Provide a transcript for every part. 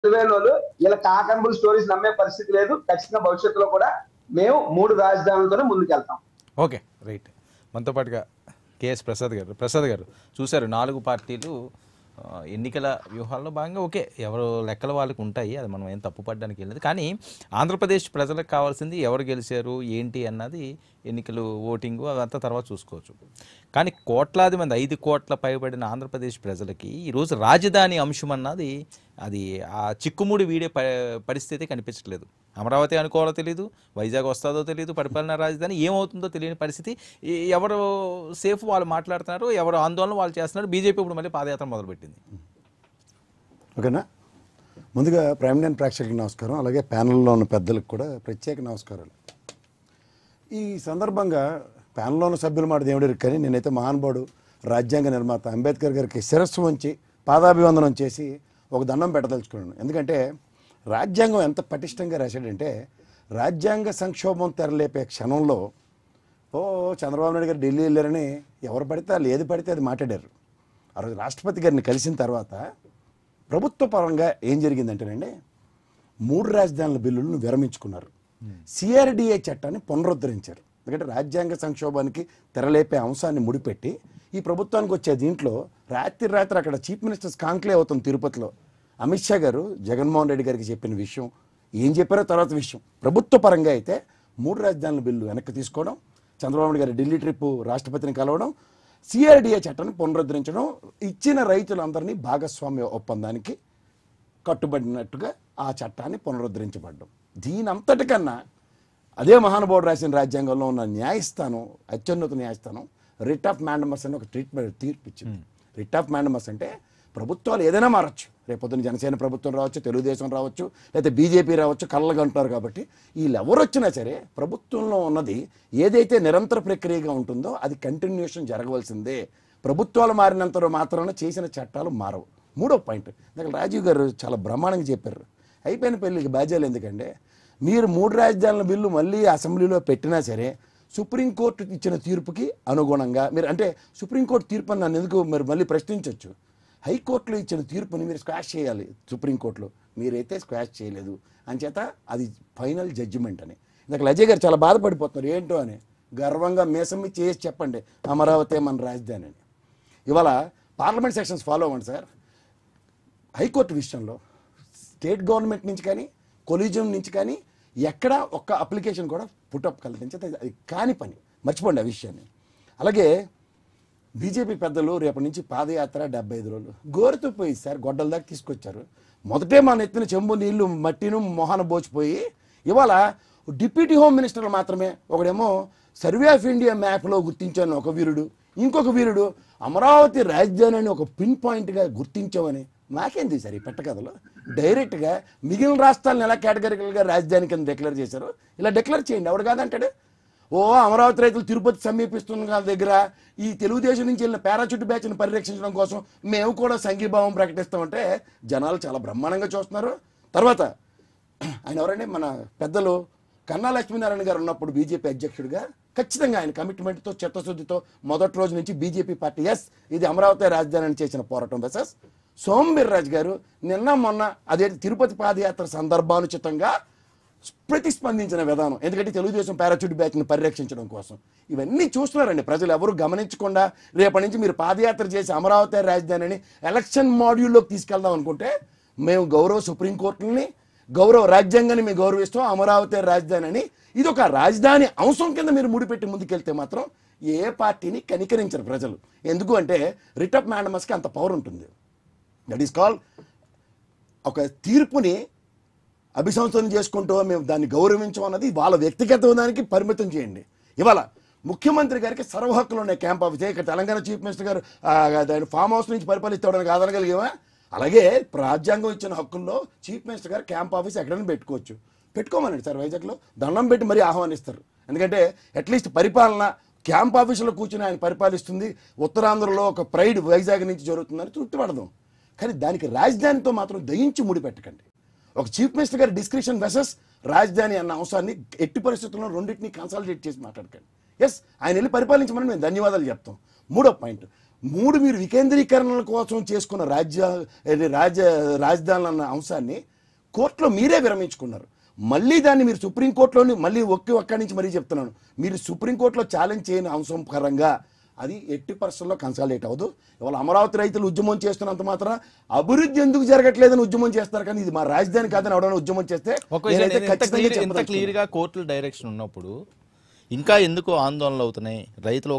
తెలివైనోళ్ళు ఇలా కాకంబుల్ స్టోరీస్ నమ్మే పరిస్థితి లేదు. ఖచ్చితంగా భవిష్యత్తులో కూడా మేము 3 రాజధానులతోనే ముందుకెళ్తాం. Okay, right. మనతో పాటుగా కేఎస్ ప్రసాద్ గారు చూశారు 4 పార్టీలు ఎన్నికల వ్యూహాల్లో భాగంగా ఓకే, ఎవరు లెక్కల వాళ్ళకి ఉంటాయి, అది మనం ఏం తప్పు పడడానికి వెళ్ళలేదు. కానీ ఆంధ్రప్రదేశ్ ప్రజలకు కావాల్సింది ఎవరు గెలిచారు ఏంటి అన్నది ఎన్నికలు ఓటింగు అదంతా తర్వాత చూసుకోవచ్చు. కానీ కోట్లాది మంది 5 కోట్ల పైబడిన ఆంధ్రప్రదేశ్ ప్రజలకి ఈరోజు రాజధాని అంశం అన్నది అది ఆ చిక్కుముడి వీడే పరిస్థితి కనిపించట్లేదు. అమరావతి అనుకోవాలో తెలియదు, వైజాగ్ వస్తుందో తెలియదు, పరిపాలనా రాజధాని ఏమవుతుందో తెలియని పరిస్థితి. ఎవరు సేఫ్ వాళ్ళు మాట్లాడుతున్నారు, ఎవరు ఆందోళన వాళ్ళు చేస్తున్నారు. బీజేపీ ఇప్పుడు మళ్ళీ పాదయాత్ర మొదలుపెట్టింది. ఓకేనా, ముందుగా ప్రైమ్ లైన్ ప్రేక్షకులకు నమస్కారం, అలాగే ప్యానెల్లో ఉన్న పెద్దలకు కూడా ప్రత్యేక నమస్కారాలు. ఈ సందర్భంగా ప్యానెల్లో ఉన్న సభ్యులు మాట దేవుడు, కానీ నేనైతే మహానుభావుడు రాజ్యాంగ నిర్మాత అంబేద్కర్ గారికి శిరస్సు వంచి పాదాభివందనం చేసి ఒక దండం పెట్టదలుచుకున్నాను. ఎందుకంటే రాజ్యాంగం ఎంత పటిష్టంగా రాశాడంటే, రాజ్యాంగ సంక్షోభం తెరలేపే క్షణంలో చంద్రబాబు నాయుడు గారు ఢిల్లీ వెళ్ళారని ఎవరు పడితే వాళ్ళు ఏది పడితే అది మాట్లాడారు. ఆ రోజు రాష్ట్రపతి గారిని కలిసిన తర్వాత ప్రభుత్వ పరంగా ఏం జరిగిందంటేనండి, 3 రాజధానుల బిల్లులను విరమించుకున్నారు. సిఆర్డిఏ చట్టాన్ని పునరుద్ధరించారు. ఎందుకంటే రాజ్యాంగ సంక్షోభానికి తెరలేపే అంశాన్ని ముడిపెట్టి ఈ ప్రభుత్వానికి వచ్చే దీంట్లో రాత్రి అక్కడ చీఫ్ మినిస్టర్స్ కాంక్లేవ్ అవుతుంది తిరుపతిలో. అమిత్ షా గారు జగన్మోహన్ రెడ్డి గారికి చెప్పిన విషయం ఏం చెప్పారో తర్వాత విషయం. ప్రభుత్వ పరంగా అయితే 3 రాజధానుల బిల్లు వెనక్కి తీసుకోవడం, చంద్రబాబు నాయుడు గారి ఢిల్లీ ట్రిప్పు, రాష్ట్రపతిని కలవడం, సిఆర్డిఏ చట్టాన్ని పునరుద్ధరించడం, ఇచ్చిన రైతులందరినీ భాగస్వామ్య ఒప్పందానికి కట్టుబడినట్టుగా ఆ చట్టాన్ని పునరుద్ధరించబడ్డం. దీనంతటికన్నా అదే మహానుభావుడు రాసిన రాజ్యాంగంలో ఉన్న న్యాయస్థానం, అత్యున్నత న్యాయస్థానం రిట్ ఆఫ్ మ్యాండమస్ అని ఒక తీర్పు ఇచ్చింది. రిట్ ఆఫ్ మ్యాండమస్ అంటే ప్రభుత్వాలు ఏదైనా మారచ్చు. రేపొద్దున జనసేన ప్రభుత్వం రావచ్చు, తెలుగుదేశం రావచ్చు, లేకపోతే బీజేపీ రావచ్చు, కళ్ళగంటున్నారు. కాబట్టి వీళ్ళు ఎవరు వచ్చినా సరే ప్రభుత్వంలో ఉన్నది ఏదైతే నిరంతర ప్రక్రియగా ఉంటుందో అది కంటిన్యూషన్ జరగవలసిందే. ప్రభుత్వాలు మారినంత మాత్రాన చేసిన చట్టాలు మారవు. 3వ పాయింట్ ఇందాక రాజీవ్ గారు చాలా బ్రహ్మాండంగా చెప్పారు. అయిపోయిన పెళ్ళికి బాధ్యాలు ఎందుకంటే, మీరు 3 రాజధానుల బిల్లు మళ్ళీ అసెంబ్లీలో పెట్టినా సరే సుప్రీంకోర్టు ఇచ్చిన తీర్పుకి అనుగుణంగా మీరు, అంటే సుప్రీంకోర్టు తీర్పు అని నన్ను ఎందుకు మీరు మళ్ళీ ప్రశ్నించవచ్చు. హైకోర్టులో ఇచ్చిన తీర్పుని మీరు స్క్వాష్ చేయాలి. సుప్రీంకోర్టులో మీరైతే స్క్వాష్ చేయలేదు, అంచేత అది ఫైనల్ జడ్జిమెంట్ అని. ఇందాక అజయ్ గారు చాలా బాధపడిపోతున్నారు ఏంటో అని. గర్వంగా మీసం చేసి చెప్పండి అమరావతి మన రాజధాని అని. ఇవాళ పార్లమెంట్ సెక్షన్స్ ఫాలో అవ్వండి సార్. హైకోర్టు విషయంలో స్టేట్ గవర్నమెంట్ నుంచి కానీ కొలీజియం నుంచి కానీ ఎక్కడ ఒక్క అప్లికేషన్ కూడా పుటప్ కల్పించేది అది కాని పని. మర్చిపోండి ఆ విషయాన్ని. అలాగే బీజేపీ పెద్దలు రేపటి నుంచి పాదయాత్ర 75 రోజులు గోరుతో పోయి సార్ గొడ్డల దాకా తీసుకొచ్చారు. మొదటే మన ఎత్తిన చెంబు నీళ్లు మట్టిను మొహాన బోచిపోయి ఇవాళ డిప్యూటీ హోమ్ మినిస్టర్లు మాత్రమే, ఒకడేమో సర్వే ఆఫ్ ఇండియా మ్యాప్లో గుర్తించాను ఒక వీరుడు, ఇంకొక వీరుడు అమరావతి రాజధాని అని ఒక పిన్ పాయింట్గా గుర్తించామని. నాకేంది సార్ ఈ పెట్టకథలో? డైరెక్ట్గా మిగిలిన రాష్ట్రాలను ఎలా కేటగిరికల్గా రాజధాని కింద డిక్లేర్ చేశారు, ఇలా డిక్లేర్ చేయండి. ఎవడు కాదంటాడు? అమరావతి రైతులు తిరుపతి సమీపిస్తున్న దగ్గర ఈ తెలుగుదేశం నుంచి వెళ్ళిన పారాచూట్ బ్యాచ్ని పరిరక్షించడం కోసం మేము కూడా సంఘీభావం ప్రకటిస్తామంటే జనాలు చాలా బ్రహ్మాండంగా చూస్తున్నారు. తర్వాత ఆయన ఎవరండి, మన పెద్దలు కన్నా లక్ష్మీనారాయణ గారు ఉన్నప్పుడు బీజేపీ అధ్యక్షుడిగా ఖచ్చితంగా ఆయన కమిట్మెంట్తో చిత్తశుద్ధితో మొదటి రోజు నుంచి బీజేపీ పార్టీ ఇది అమరావతి రాజధాని అని చేసిన పోరాటం వెసెస్ సోమవీర్రాజు గారు నిన్న మొన్న అదే తిరుపతి పాదయాత్ర సందర్భానుచితంగా ప్రతిస్పందించిన విధానం. ఎందుకంటే తెలుగుదేశం పారాచూట్ బ్యాచ్ని పరిరక్షించడం కోసం ఇవన్నీ చూస్తున్నారండి ప్రజలు. ఎవరు గమనించకుండా రేపటి నుంచి మీరు పాదయాత్ర చేసి అమరావతి రాజధాని అని ఎలక్షన్ మాడ్యూల్లోకి తీసుకెళ్దాం అనుకుంటే, మేము గౌరవ సుప్రీంకోర్టుని, గౌరవ రాజ్యాంగాన్ని మేము గౌరవిస్తాం, అమరావతి రాజధాని అని ఇది ఒక రాజధాని అంశం కింద మీరు ముడిపెట్టి ముందుకెళ్తే మాత్రం ఏ పార్టీని కనికరించరు ప్రజలు. ఎందుకు అంటే రిట్ ఆఫ్ మ్యాండమస్కి అంత పవర్ ఉంటుంది. దట్ ఈస్ కాల్ ఒక తీర్పుని అభిశంసనం చేసుకుంటూ మేము దాన్ని గౌరవించమన్నది వాళ్ళ వ్యక్తిగత దానికి పరిమితం చేయండి. ఇవాళ ముఖ్యమంత్రి గారికి సర్వ హక్కులు ఉన్నాయి క్యాంప్ ఆఫీస్. ఇక్కడ తెలంగాణ చీఫ్ మినిస్టర్ గారు దాని ఫామ్ హౌస్ నుంచి పరిపాలిస్తాడని కాదనగలిగేవా? అలాగే రాజ్యాంగం ఇచ్చిన హక్కుల్లో చీఫ్ మినిస్టర్ గారు క్యాంప్ ఆఫీస్ ఎక్కడైనా పెట్టుకోమనండి సార్. వైజాగ్లో దండం పెట్టి మరీ ఆహ్వానిస్తారు. ఎందుకంటే అట్లీస్ట్ పరిపాలన క్యాంప్ ఆఫీసులో కూర్చుని ఆయన పరిపాలిస్తుంది. ఉత్తరాంధ్రలో ఒక ప్రైడ్ వైజాగ్ నుంచి జరుగుతుందని తృప్తిపడదాం. కానీ దానికి రాజధానితో మాత్రం దయించి ముడిపెట్టకండి. ఒక చీఫ్ మినిస్టర్ గారి డిస్క్రిప్షన్ వెసెస్ రాజధాని అన్న అంశాన్ని ఎట్టి పరిస్థితుల్లో రెండింటినీ కన్సాలిడేట్ చేసి మాట్లాడకండి. ఆయన వెళ్ళి పరిపాలించమని మేము ధన్యవాదాలు చెప్తాం. 3వ పాయింట్, 3 మీరు వికేంద్రీకరణ కోసం చేసుకున్న రాజధానులు అన్న అంశాన్ని కోర్టులో మీరే విరమించుకున్నారు. మళ్ళీ దాన్ని మీరు సుప్రీంకోర్టులోని మళ్ళీ ఒక్కడి నుంచి మరీ చెప్తున్నాను, మీరు సుప్రీంకోర్టులో ఛాలెంజ్ చేయని అంశం పరంగా అది 80% కన్సాలిడేట్ అవ్వదు. ఇవాళ అమరావతి రైతులు ఉద్యమం చేస్తున్నంత మాత్రం అభివృద్ధి ఎందుకు జరగట్లేదని ఉద్యమం చేస్తారు, కానీ ఇది మా రాజధాని కాదని ఎవడైనా ఉద్యమం చేస్తే ఎంత క్లియర్ గా కోర్టుల డైరెక్షన్ ఉన్నప్పుడు ఇంకా ఎందుకు ఆందోళనలు అవుతున్నాయి రైతులు?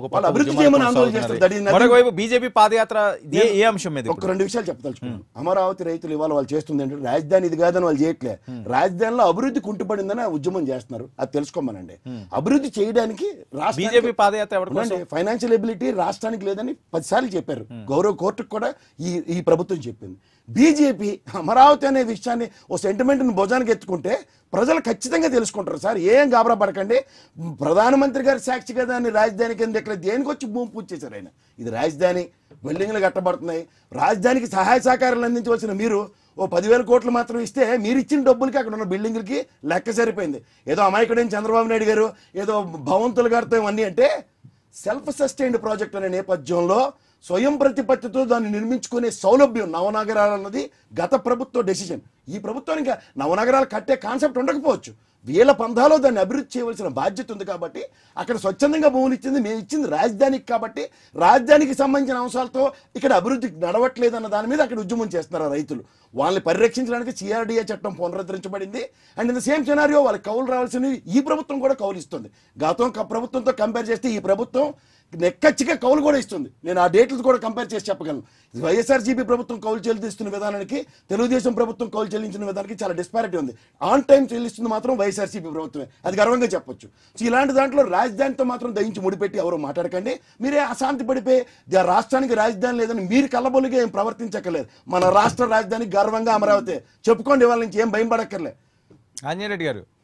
మరోవైపు బీజేపీ పాదయాత్ర ఏ అంశం మీద? ఒక 2 విషయాలు చెప్పదలుచుకున్నాను. అమరావతి రైతులు ఇవాళ వాళ్ళు చేస్తుంది ఏంటంటే రాజధాని ఇది కాదని వాళ్ళు చేయట్లే, రాజధానిలో అభివృద్ధి కుంటుపడిందని ఉద్యమం చేస్తున్నారు. అది తెలుసుకోమనండి. అభివృద్ధి చేయడానికి బీజేపీ పాదయాత్ర ఫైనాన్షియల్ ఎబిలిటీ రాష్ట్రానికి లేదని 10 సార్లు చెప్పారు. గౌరవ కోర్టుకు కూడా ఈ ప్రభుత్వం చెప్పింది. బీజేపీ అమరావతి అనే విషయాన్ని ఓ సెంటిమెంట్ని భుజానికి ఎత్తుకుంటే ప్రజలు ఖచ్చితంగా తెలుసుకుంటారు. సార్ ఏం గాబరా పడకండి, ప్రధానమంత్రి గారి సాక్షిగా దాన్ని రాజధాని కింద ఇక్కడ దేనికి వచ్చి భూమి పూజ చేశారు ఆయన. ఇది రాజధాని, బిల్డింగ్లు కట్టబడుతున్నాయి. రాజధానికి సహాయ సహకారాలు అందించవలసిన మీరు ఓ 10,000 కోట్లు మాత్రం ఇస్తే మీరు ఇచ్చిన డబ్బులకి అక్కడ ఉన్న బిల్డింగ్లకి లెక్క సరిపోయింది. ఏదో అమాయకుడైన చంద్రబాబు నాయుడు గారు ఏదో భవంతులు కడతాం ఇవన్నీ అంటే సెల్ఫ్ సస్టైన్డ్ ప్రాజెక్ట్ అనే నేపథ్యంలో స్వయం ప్రతిపత్తితో దాన్ని నిర్మించుకునే సౌలభ్యం నవనగరాలు అన్నది గత ప్రభుత్వ డెసిషన్. ఈ ప్రభుత్వానికి నవనగరాలు కట్టే కాన్సెప్ట్ ఉండకపోవచ్చు, వీళ్ళ పంధాలో దాన్ని అభివృద్ధి చేయవలసిన బాధ్యత ఉంది. కాబట్టి అక్కడ స్వచ్ఛందంగా భూములు ఇచ్చింది మేము ఇచ్చింది రాజధానికి, కాబట్టి రాజధానికి సంబంధించిన అంశాలతో ఇక్కడ అభివృద్ధి నడవట్లేదన్న దాని మీద అక్కడ ఉద్యమం చేస్తున్నారు రైతులు. వాళ్ళని పరిరక్షించడానికి సిఆర్డీఏ చట్టం పునరుద్ధరించబడింది. And in the same scenario వాళ్ళకి కౌలు రావాల్సినవి ఈ ప్రభుత్వం కూడా కౌలు ఇస్తుంది. గతం ప్రభుత్వంతో కంపేర్ చేస్తే ఈ ప్రభుత్వం నెక్కచ్చిగా కౌలు కూడా ఇస్తుంది. నేను ఆ డేట్లు కూడా కంపేర్ చేసి చెప్పగలను. వైఎస్ఆర్సీపీ ప్రభుత్వం కౌలు చెల్లిస్తున్న విధానానికి తెలుగుదేశం ప్రభుత్వం కౌలు చెల్లించిన విధానానికి చాలా డిస్పారిటీ ఉంది. ఆన్ టైం చెల్లిస్తుంది మాత్రం వైఎస్ఆర్సీపీ ప్రభుత్వమే, అది గర్వంగా చెప్పొచ్చు. సో ఇలాంటి దాంట్లో రాజధానితో మాత్రం దయించి ముడిపెట్టి ఎవరు మాట్లాడకండి. మీరే అశాంతి పడిపోయి రాష్ట్రానికి రాజధాని లేదని మీరు కళ్ళబొల్లిగా ఏం ప్రవర్తించక్కర్లేదు. మన రాష్ట్ర రాజధాని గర్వంగా అమరావతి చెప్పుకోండి, వాళ్ళ నుంచి ఏం భయం పడక్కర్లే. ఆంజనేయ రెడ్డి గారు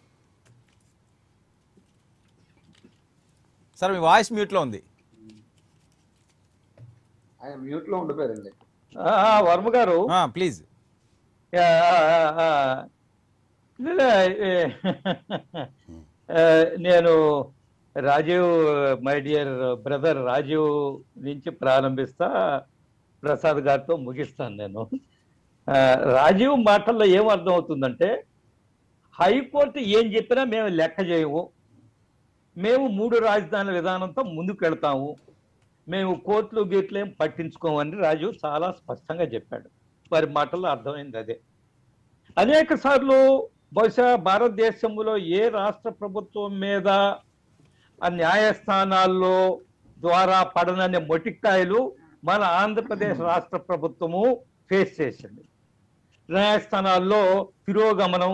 సార్, మీ వాయిస్ మ్యూట్లో ఉంది. ఆయన మ్యూట్ లో ఉండిపోయారండి. వర్మ గారు ప్లీజ్. నేను Rajiv, my dear brother Rajiv నుంచి ప్రారంభిస్తా, ప్రసాద్ గారితో ముగిస్తాను. నేను రాజీవ్ మాటల్లో ఏం అర్థం అవుతుందంటే, హైకోర్టు ఏం చెప్పినా మేము లెక్క చేయము, మేము 3 రాజధానుల విధానంతో ముందుకు వెళ్తాము, మేము కోర్టులు గీట్లు ఏం పట్టించుకోమని రాజీవ్ చాలా స్పష్టంగా చెప్పాడు. వారి మాటల్లో అర్థమైంది అదే. అనేక సార్లు బహుశా భారతదేశంలో ఏ రాష్ట్ర ప్రభుత్వం మీద ఆ న్యాయస్థానాల్లో ద్వారా పడననే మొటిక్కాయలు మన ఆంధ్రప్రదేశ్ రాష్ట్ర ప్రభుత్వము ఫేస్ చేసింది. న్యాయస్థానాల్లో తిరోగమనం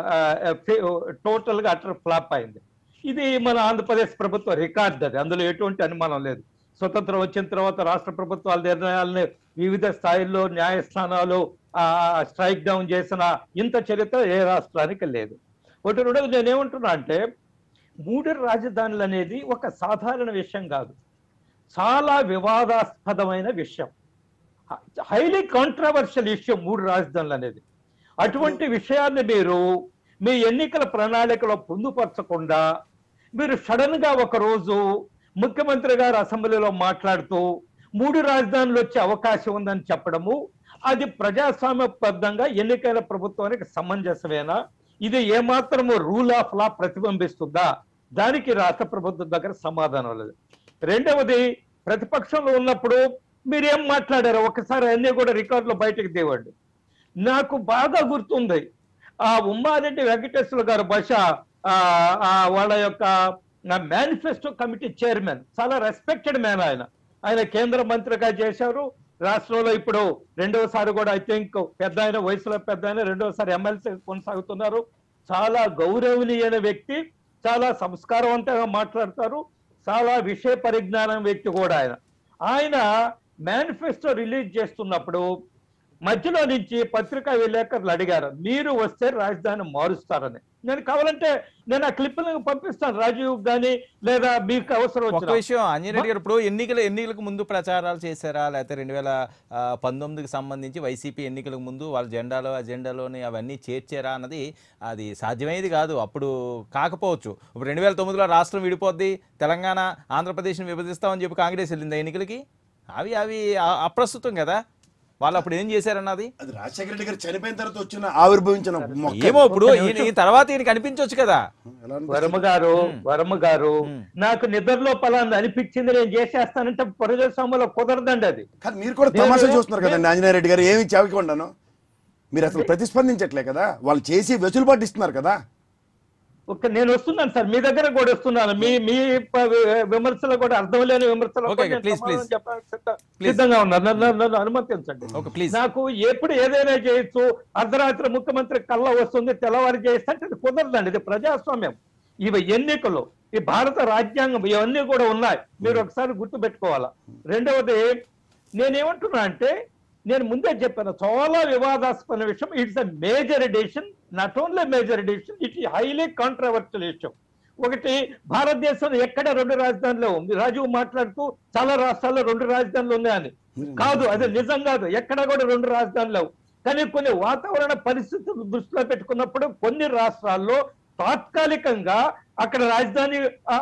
టోటల్గా అటర్ ఫ్లాప్ అయింది. ఇది మన ఆంధ్రప్రదేశ్ ప్రభుత్వ రికార్డు, అది అందులో ఎటువంటి అనుమానం లేదు. స్వతంత్రం వచ్చిన తర్వాత రాష్ట్ర ప్రభుత్వాల నిర్ణయాలని వివిధ స్థాయిల్లో న్యాయస్థానాలు స్ట్రైక్ డౌన్ చేసిన ఇంత చరిత్ర ఏ రాష్ట్రానికి లేదు. ఒకటి రెండోది నేనేమంటున్నా అంటే, 3 రాజధానులు అనేది ఒక సాధారణ విషయం కాదు, చాలా వివాదాస్పదమైన విషయం, హైలీ కాంట్రవర్షియల్ ఇష్యూ 3 రాజధానులు అనేది. అటువంటి విషయాన్ని మీరు మీ ఎన్నికల ప్రణాళికలో పొందుపరచకుండా మీరు సడన్ గా ఒకరోజు ముఖ్యమంత్రి గారు అసెంబ్లీలో మాట్లాడుతూ 3 రాజధానులు వచ్చే అవకాశం ఉందని చెప్పడము, అది ప్రజాస్వామ్యబద్ధంగా ఎన్నికల ప్రభుత్వానికి సమంజసమేనా? ఇది ఏమాత్రము రూల్ ఆఫ్ లా ప్రతిబింబిస్తుందా? దానికి రాష్ట్ర ప్రభుత్వం దగ్గర సమాధానం లేదు. రెండవది, ప్రతిపక్షంలో ఉన్నప్పుడు మీరేం మాట్లాడారో ఒకసారి అన్నీ కూడా రికార్డులో బయటకు తేవండి. నాకు బాగా గుర్తుంది, ఆ ఉమ్మారెడ్డి వెంకటేశ్వర గారు బహుశా వాళ్ళ యొక్క మేనిఫెస్టో కమిటీ చైర్మన్, చాలా రెస్పెక్టెడ్ మ్యాన్ ఆయన కేంద్ర మంత్రిగా చేశారు. రాష్ట్రంలో ఇప్పుడు 2వసారి కూడా ఐ థింక్ పెద్ద ఆయన, వయసులో పెద్ద ఆయన, 2వసారి ఎమ్మెల్సీ కొనసాగుతున్నారు. చాలా గౌరవనీయమైన వ్యక్తి, చాలా సంస్కారవంతంగా మాట్లాడతారు, చాలా విషయ పరిజ్ఞానం వ్యక్తి కూడా ఆయన మేనిఫెస్టో రిలీజ్ చేస్తున్నప్పుడు మధ్యలో నుంచి పత్రికా విలేకరులు అడిగారు, మీరు వస్తే రాజధాని మారుస్తారని. నేను కావాలంటే నేను ఆ క్లిప్లను పంపిస్తాను రాజీవ్ గానీ, లేదా మీకు అవసరం ఒక విషయం ఆంజనేయ గారు, ఇప్పుడు ఎన్నికలకు ముందు ప్రచారాలు చేశారా, లేకపోతే 2019కి సంబంధించి వైసీపీ ఎన్నికలకు ముందు వాళ్ళ అజెండాలోని అవన్నీ చేర్చారా అన్నది అది సాధ్యమయ్యేది కాదు. అప్పుడు కాకపోవచ్చు. ఇప్పుడు 2009లో రాష్ట్రం విడిపోద్ది, తెలంగాణ ఆంధ్రప్రదేశ్ని విభజిస్తామని చెప్పి కాంగ్రెస్ వెళ్ళింది ఎన్నికలకి. అవి అప్రస్తుతం కదా. వాళ్ళు అప్పుడు ఏం చేశారన్నది అది రాజశేఖర రెడ్డి గారు చనిపోయిన తర్వాత వచ్చిన ఆవిర్భవించిన మొక్క. ఏమో ఇప్పుడు ఈ తర్వాత ఈయన కనిపించవచ్చు కదా. ఎలా అనిపిస్తుంది? వర్మ గారు నాకు నిద్రలో పలాంది అనిపించింది నేను చేసేస్తానంటే ప్రజాస్వామ్యంలో కుదరదండి అది. కానీ మీరు కూడా తమాషా చూస్తున్నారు కదండి ఆంజనేయ రెడ్డి గారు, ఏమి చెవికొండాను మీరు అసలు ప్రతిస్పందించట్లే కదా, వాళ్ళు చేసి వెసులుబాటు ఇస్తున్నారు కదా. నేను వస్తున్నాను సార్, మీ దగ్గర కూడా వస్తున్నాను. మీ విమర్శలు కూడా అర్థం లేని విమర్శలు Okay, కూడా నేను please, please. సమాధానం చెప్పడానికి సిద్ధంగా ఉన్నాను. నన్ను అనుమతించండి. Okay, please. నాకు ఎప్పుడు ఏదైనా చేయొచ్చు, అర్ధరాత్రి ముఖ్యమంత్రి కళ్ళ వస్తుంది, తెల్లవారి చేస్తే ఇది కుదరదండి. ఇది ప్రజాస్వామ్యం. ఇవి ఎన్నికలు, ఈ భారత రాజ్యాంగం, ఇవన్నీ కూడా ఉన్నాయి. మీరు ఒకసారి గుర్తు పెట్టుకోవాలా. రెండవది నేనేమంటున్నా అంటే, నేను ముందే చెప్పాను, చాలా వివాదాస్పద విషయం. It's a major edition, not only major edition, it is highly controversial విషయం. ఒకటి, భారతదేశంలో ఎక్కడ 2 రాజధానులు ఉంది. రాజు మాట్లాడుతూ చాలా రాష్ట్రాల్లో 2 రాజధానులు ఉన్నాయని. కాదు, అది నిజం కాదు. ఎక్కడ కూడా 2 రాజధానులు లేవు. కానీ కొన్ని వాతావరణ పరిస్థితులు దృష్టిలో పెట్టుకున్నప్పుడు కొన్ని రాష్ట్రాల్లో తాత్కాలికంగా అక్కడ రాజధాని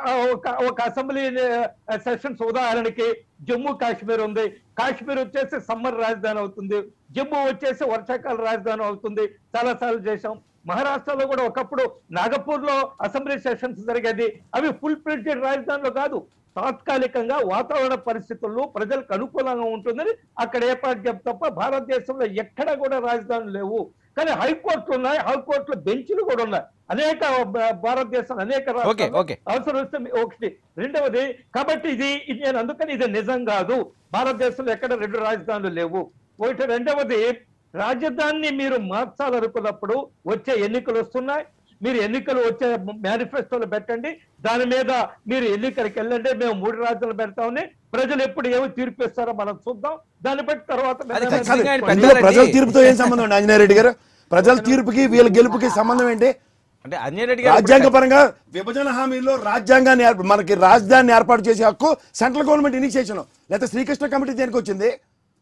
ఒక అసెంబ్లీ సెషన్స్, ఉదాహరణకి జమ్మూ కాశ్మీర్ ఉంది. కాశ్మీర్ వచ్చేసి సమ్మర్ రాజధాని అవుతుంది, జమ్మూ వచ్చేసి వర్షాకాల రాజధాని అవుతుంది. చాలా సార్లు చేశాం. మహారాష్ట్రలో కూడా ఒకప్పుడు నాగపూర్ లో అసెంబ్లీ సెషన్స్ జరిగేది. అవి ఫుల్ ఫ్లెడ్జెడ్ రాజధానిలో కాదు, తాత్కాలికంగా వాతావరణ పరిస్థితుల్లో ప్రజలకు అనుకూలంగా ఉంటుందని అక్కడ ఏర్పాటు చేస్తారు తప్ప భారతదేశంలో ఎక్కడ కూడా రాజధానులు లేవు. కానీ హైకోర్టులు ఉన్నాయి, హైకోర్టులో బెంచ్లు కూడా ఉన్నాయి. అనేక భారతదేశంలో అనేక అవసరం వస్తే ఒకటి. రెండవది, కాబట్టి ఇది నేను అందుకని ఇది నిజం కాదు, భారతదేశంలో ఎక్కడ 2 రాజధానులు లేవు. ఒకటి. రెండవది, రాజధానిని మీరు మార్చాలనుకున్నప్పుడు వచ్చే ఎన్నికలు వస్తున్నాయి. మీరు ఎన్నికలు వచ్చే మేనిఫెస్టోలు పెట్టండి, దాని మీద మీరు ఎన్నికలకు వెళ్ళండి. మేము 3 రాజధానులు పెడతామని ప్రజలు ఎప్పుడు ఏమో తీర్పు ఇస్తారో మనం చూద్దాం. దాన్ని బట్టి తర్వాత ప్రజల తీర్పుతో ఏం సంబంధం అండి ఆంజనేయ రెడ్డి గారు? ప్రజల తీర్పుకి వీళ్ళ గెలుపుకి సంబంధం ఏంటి? అంటే ఆంజనేయ రెడ్డి గారు రాజ్యాంగ పరంగా విభజన హామీలో రాజ్యాంగాన్ని మనకి రాజధానిని ఏర్పాటు చేసే హక్కు సెంట్రల్ గవర్నమెంట్ ఇనిషియేషన్, లేకపోతే శ్రీకృష్ణ కమిటీ దేనికి వచ్చింది?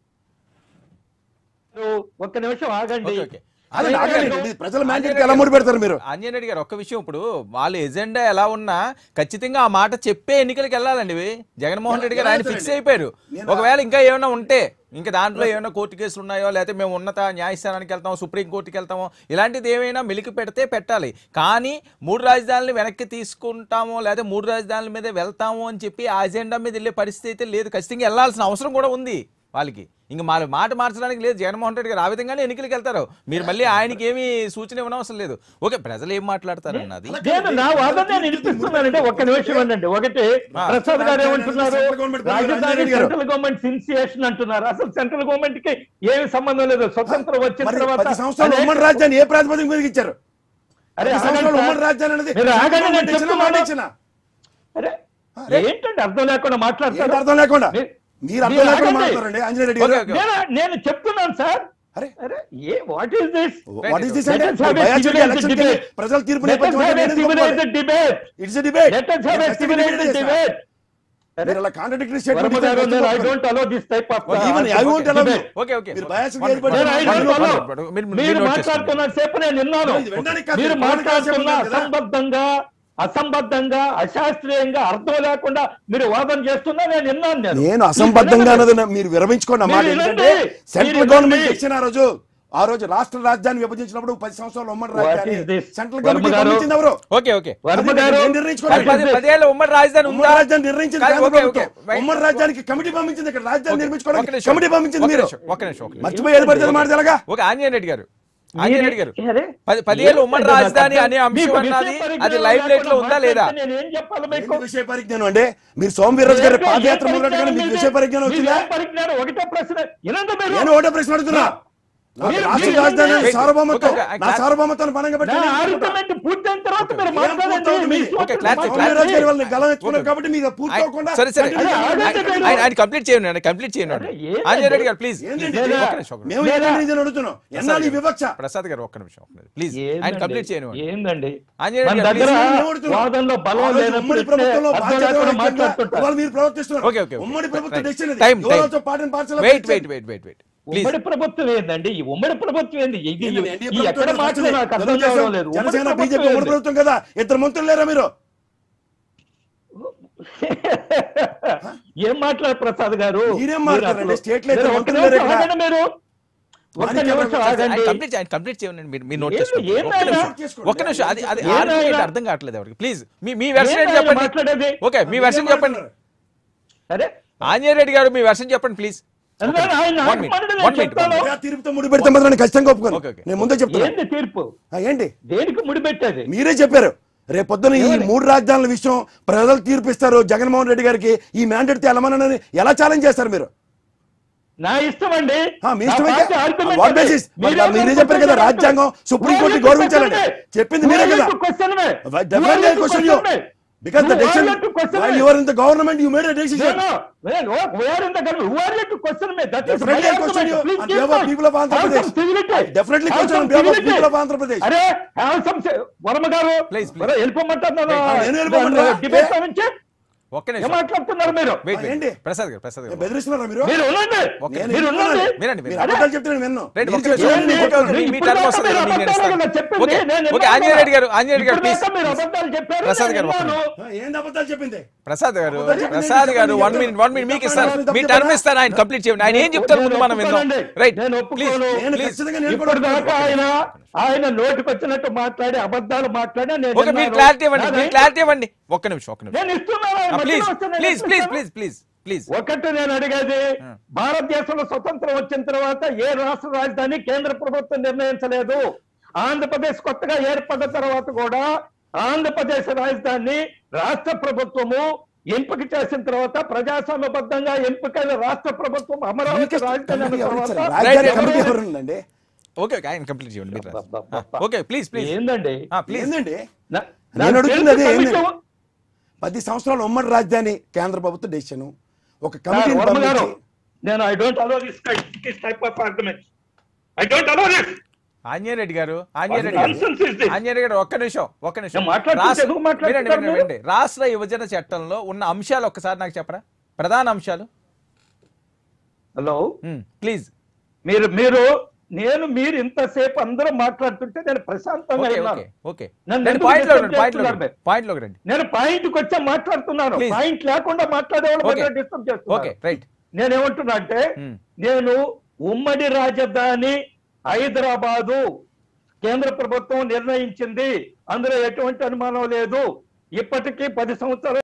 ఒక్క నిమిషం ఆగండి. ప్రజల మ్యాండేట్ ఎలా ముడి పెడతారు మీరు? ఆంజనేయ రెడ్డి గారు ఒక్క విషయం, ఇప్పుడు వాళ్ళ ఎజెండా ఎలా ఉన్నా ఖచ్చితంగా ఆ మాట చెప్పే ఎన్నికలకు వెళ్ళాలండి. జగన్మోహన్ రెడ్డి గారు ఆయన ఫిక్స్ అయిపోయారు. ఒకవేళ ఇంకా ఏమైనా ఉంటే, ఇంకా దాంట్లో ఏమైనా కోర్టు కేసులు ఉన్నాయో, లేకపోతే మేము ఉన్నత న్యాయస్థానానికి వెళ్తాము, సుప్రీం కోర్టుకి వెళ్తాము, ఇలాంటిది ఏమైనా మెలికి పెడితే పెట్టాలి. కానీ 3 రాజధానులు వెనక్కి తీసుకుంటాము, లేకపోతే 3 రాజధానుల మీద వెళ్తాము అని చెప్పి ఆ ఎజెండా మీద వెళ్ళే పరిస్థితి అయితే లేదు. ఖచ్చితంగా వెళ్ళాల్సిన అవసరం కూడా ఉంది వాళ్ళకి. ఇంక మాట మార్చడానికి లేదు. జగన్మోహన్ రెడ్డి గారు ఆ విధంగానే ఎన్నికలకు వెళ్తారు. మీరు మళ్ళీ ఆయనకి ఏమి సూచన ఇవ్వనవసరం లేదు. ఓకే, ప్రజలు ఏం మాట్లాడతారు అన్నది నేను నా వాదన నేను వినిపిస్తున్నానంటే ఒక్క నిమిషం అండి. ఒకటి, ప్రసాద్ గారు ఏమంటున్నారు, రాజధాని సెంట్రల్ గవర్నమెంట్ ఇనిషియేషన్ అంటున్నారు. అసలు సెంట్రల్ గవర్నమెంట్ కి ఏమి సంబంధం లేదు. స్వతంత్రం వచ్చిన తర్వాత 10 సంవత్సరాలు ఉమ్మడి రాజ్యాన్ని ఏ ప్రాతిపదిక మీద ఇచ్చారు? అరే ఉమ్మడి రాజ్యాన్ని అనేది అరే ఏంటండి అర్థం లేకుండా మాట్లాడతారు? అర్థం లేకుండా మీరు అర్థం లేకుండా మాట్లాడండి ఆంజనేయ రెడ్డి గారు. నేను చెప్తున్నాను sir. What is this? What is this అంటే ప్రజల తీర్పు నేపథ్యంలో ఇట్స్ ఎ డిబేట్. మీరు అలా contradictory statement I don't allow this type of even I won't allow you. Okay మీరు బయాస్ గా మీరు మాట్లాడుతున్న సేపు నేను విన్నాను. మీరు మాట్లాడుతున్న అసంబద్ధంగా అశాస్త్రీయంగా అర్థం లేకుండా మీరు వాదన చేస్తున్నా నేను విన్నాను. నేను అసంబద్ధంగా అన్నది మీరు విరమించుకోండి. మాట ఏంటంటే సెంట్రల్ గవర్నమెంట్ ఇచ్చిన ఆ రోజు రాష్ట్ర రాజధాని విభజించినప్పుడు 10 సంవత్సరాలు ఉమ్మడి రాజధాని సెంట్రల్ గవర్నమెంట్ పంపించింది ఎవరు? ఓకే ఉమ్మడి రాజధాని నిర్ణయించింది ఉమ్మడి రాజధానికి కమిటీ పంపించింది. ఇక్కడ రాజధాని నిర్మించుకోవడానికి కమిటీ పంపించింది. మీరు మర్చిపోయి ఏది పడితే మాట ఎలాగా? ఓకే ఆంజనేయ రెడ్డి గారు 10 ఏళ్ళు ఉమ్మడి రాజధాని అనే అంశం అన్నది అది లైవ్ లైట్ లో ఉందా లేదా? విషయ పరిజ్ఞానం అంటే మీరు సోమవీర్రాజు గారి పాదయాత్ర మొదలెట్టగానే మీకు విషయ పరిజ్ఞానం వచ్చిందా? నేను ఒకటే ప్రశ్న అడుగుతున్నా. రాష్ట్ర రాజధాని సార్వభౌమత్వం, నా సార్వభౌమత్వాన్ని పనంగా పెట్టండి. కాబట్టి మీకు పూర్తవకుండా ఆయన కంప్లీట్ చేయండి. ఆంజనేయ రెడ్డి గారు ప్లీజ్. మేము ఏదైనా అడుగుతున్నాం, ఎన్నాళ్ళు ఈ వివక్ష? ప్రసాద్ గారు ఒక్క నిమిషం ప్లీజ్, ఆయన కంప్లీట్ చేయండి. ఏందండి ఉమ్మడి ప్రభుత్వంలో బాధ్యత మీరు ప్రవర్తిస్తున్నారు. ఉమ్మడి ప్రభుత్వం ఉమ్మడి ప్రభుత్వం ఏందండి? ఈ ఉమ్మడి ప్రభుత్వం ఏంది? ఇది ఎక్కడ మాట్లాడు నాకు అర్థం కావడం లేదు. జనసేన బీజేపీ ఉమ్మడి ప్రభుత్వం కదా, 2 మంత్రులు లేరా మీరు? ఏం మాట్లాడు ప్రసాద్ గారు? మీరేం మాట్లాడారండి? స్టేట్ లో మీరు ఒక్క నిమిషం ఆగండి. కంప్లీట్ చేయండి. మీరు నోట్ ఏంది, చేసుకోండి. ఏంది ఒక్క ఆయన? నిమిషం, ఒక్క నిమిషం. అది అది ఏంది ఆర్గ్యుమెంట్ ఆయన? అర్థం కావట్లేదు ఎవరికి. ప్లీజ్ మీ వెర్షన్ ఏంది ఆయన చెప్పండి. మాట్లాడేది? ఓకే, మీ వెర్షన్ చెప్పండి. అరే ఆంజనేయ రెడ్డి గారు మీ వెర్షన్ చెప్పండి ప్లీజ్. ఆయన One minute, మాట్లాడేది one minute, చెప్తాను. one minute. తీర్పుతో ముడి పెడితే మాత్రం నేను ఖచ్చితంగా ఒప్పుకోను. Okay, okay. నేను ముందే చెప్తాను. ఏంది తీర్పు? ఏంటి దేనికి ముడిపెట్టేది? మీరే చెప్పారు రేపొద్దున ఈ ఏమని? 3 రాజధానుల విషయం ప్రజలు తీర్పిస్తారు, జగన్మోహన్ రెడ్డి గారికి ఈ మ్యాండేట్ తేలమని ఎలా ఛాలెంజ్ చేస్తారు మీరు? నా ఇష్టం అండి. మీ ఇష్టమైతే నా పార్టీ argument వాట్ అది. బేసిస్? మీరే మీరే చెప్పారు కదా రాజ్యాంగం సుప్రీంకోర్టు గౌరవించాలండి. చెప్పింది మీరే కదా. Definitely I question you. Because the decision while you were in the government you made a decision. We are in the government. Who are you to question me? That is Definitely my I question argument. you Please on give behalf of me. people of Andhra Have Pradesh. some civility. I definitely Have question some on behalf of civility. people of Andhra Pradesh. అరే have some Varma గారు Please, please. వెళ్ళిపోమంటారు నేను వెళ్ళిపోమంటారా? Debate నుంచి ఒక్క ఏం నిమిషం. మాట్లాడుతున్నారు మీరు? Wait ఏంటి? ప్రసాద్ గారు బెదిరిస్తున్నారా మీరు? మీరు ఉండండి. ఓకే. నేను మీరు ఉండండి. వినండి, మీరు వినండి. అబద్ధాలు చెప్తే నేను విన్ను. రైట్, మీరు ఒక్క నిమిషం. చెప్పేది నేను ఓకే, ఓకే, చెప్తాను. మీ టర్మ్ వస్తుంది కదా, నేను ఇస్తాను. ఓకే, ఓకే, ఆంజనేయ రెడ్డి గారు ప్లీజ్. మీరు అబద్ధాలు చెప్పారు. ప్రసాద్ గారు, నేను ఒక్క విన్నాను. ఏంది అబద్ధాలు చెప్పింది? ప్రసాద్ గారు అబద్ధాలు చెప్పింది ప్రసాద్ గారు నేను 1 minute మీకు ఇస్తాను. చెప్పాను. మీ టర్మ్ ఇస్తాను, ఆయన కంప్లీట్ చేయండి. ఆయన ఏం చెప్తారు ముందు మనం విందాం. రైట్ నేను ప్లీజ్ ఒప్పుకోను. నేను ప్లీజ్. ఖచ్చితంగా నేను కూడా ఇప్పుడు దాకా ఆయన నోటికి వచ్చినట్టు మాట్లాడి అబద్ధాలు మాట్లాడి నేను ఓకే, మీరు విన్నాను. క్లారిటీ ఇవ్వండి, నాది- మీరు క్లారిటీ ఇవ్వండి. ఒక్క నిమిషం, ఒక్క నిమిషం. నేను ఇస్తున్నాను. ప్లీజ్ మధ్యలో వస్తే నేను ప్లీజ్ ప్లీజ్ ఇస్తాను. Please please please. ఒకటి నేను అడిగేది, భారతదేశంలో స్వతంత్రం వచ్చిన తర్వాత ఏ రాష్ట్ర రాజధాని కేంద్ర ప్రభుత్వం నిర్ణయించలేదు. ఆంధ్రప్రదేశ్ కొత్తగా ఏర్పడ్డ తర్వాత కూడా ఆంధ్రప్రదేశ్ రాజధాని రాష్ట్ర ప్రభుత్వము ఎంపిక చేసిన తర్వాత ప్రజాస్వామ్యబద్ధంగా ఎంపికైన రాష్ట్ర ప్రభుత్వం అమరావతి రాజధాని అన్న తర్వాత రాజధాని కమిటీ ఎవరు ఉందండి? ఓకే, ఓకే, ఆయన కంప్లీట్ చేయండి మీరు రాసి. ఓకే ప్లీజ్ ప్లీజ్ ఏందండి ప్లీజ్. ఏందండి నా- నేను నాకు అడుగుతుంది అదే తెలుసు ఏంది? కమిషన్. 10 సంవత్సరాలు ఉమ్మడి రాజధాని కేంద్ర ప్రభుత్వ డెసిషన్. ఒక కమిటీని వర్మ గారు, పంపించి నేను I don't allow this type of argument. I don't allow this. Anjaneya Reddy గారు Nonsense is this. Anjaneya Reddy గారు ఒక్క నిమిషం. నేను మాట్లాడుతుంటే ఎందుకు మాట్లాడుతున్నారు మీరు? వినండి. రాష్ట్ర విభజన చట్టంలో ఉన్న అంశాలు ఒక్కసారి నాకు చెప్పరా, ప్రధాన అంశాలు. Hello, please. మీరు ఇంతసేపు అందరూ మాట్లాడుతుంటే నేను ప్రశాంతంగా ఓకే విన్నాను. Okay okay. నన్ను నేను ఎందుకు పాయింట్ లో disturb రండి, పాయింట్ లో చేస్తున్నారు రండి, పాయింట్ లోకి రండి. నేను పాయింట్ కి వచ్చే మాట్లాడుతున్నాను. Please. పాయింట్ లేకుండా మాట్లాడే Okay. వాళ్ళు డిస్టర్బ్ ఓకే చేస్తున్నారు. రైట్. నేనేమంటున్నా అంటే నేను ఉమ్మడి రాజధాని హైదరాబాదు కేంద్ర ప్రభుత్వం నిర్ణయించింది, అందులో ఎటువంటి అనుమానం లేదు. ఇప్పటికీ 10 సంవత్సరాలు